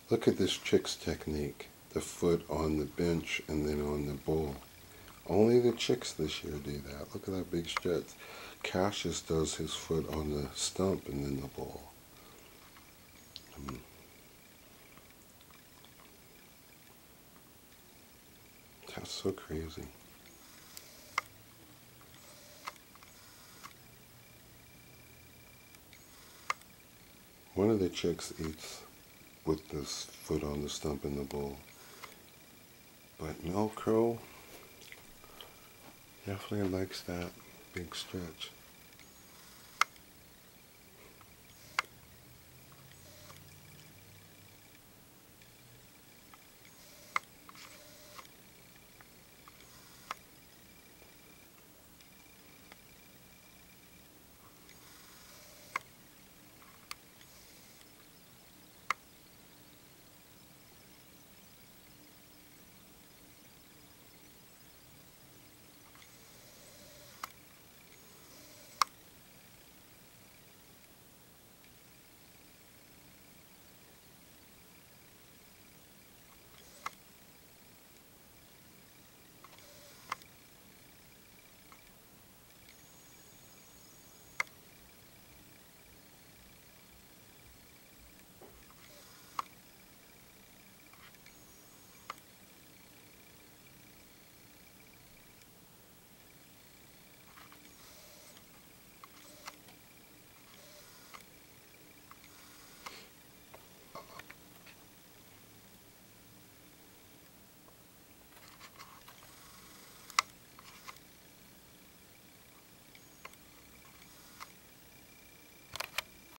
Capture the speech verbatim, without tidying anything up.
Look at this chick's technique. The foot on the bench and then on the bull. Only the chicks this year do that. Look at that big stretch. Cassius does his foot on the stump and then the bull. Um, that's so crazy. One of the chicks eats with this foot on the stump and the bull. But Mellcrow definitely likes that big stretch.